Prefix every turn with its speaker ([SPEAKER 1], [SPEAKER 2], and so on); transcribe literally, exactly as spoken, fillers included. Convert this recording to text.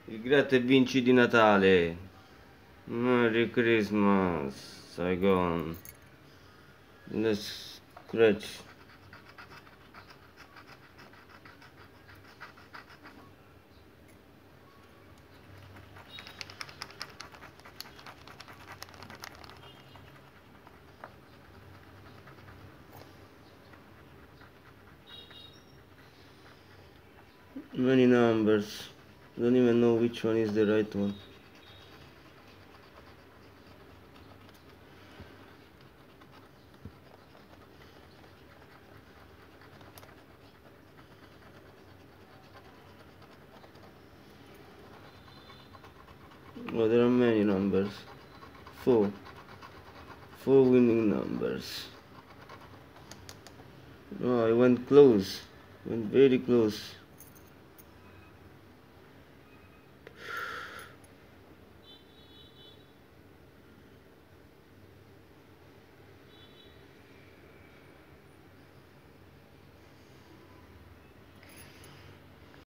[SPEAKER 1] Il gratta e vinci di Natale. Merry Christmas, Saigon. Let's scratch. Many numbers. Don't even know which one is the right one. Oh, there are many numbers. Four. Four winning numbers. Oh, I went close. Went very close.